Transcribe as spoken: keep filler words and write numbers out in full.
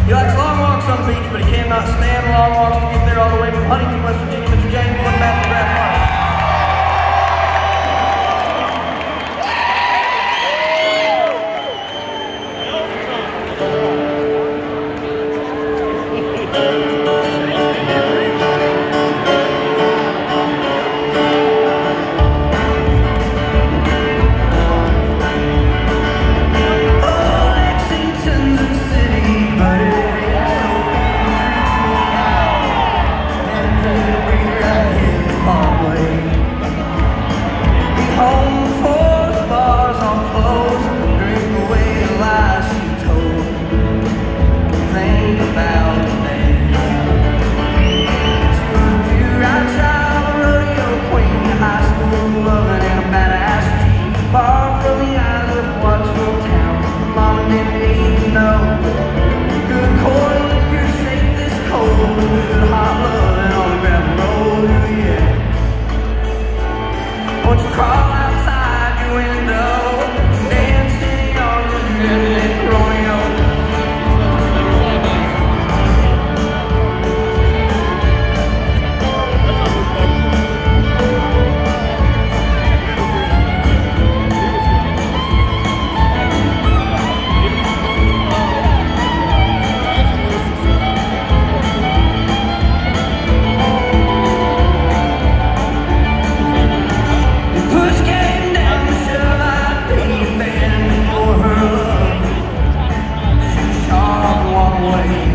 He likes long walks on the beach, but he cannot stand long walks to get there all the way from Huntington, West Virginia. Mister James, one back to grab one. Won't you crawl outside your window, dancing on the redneck Romeo? Away.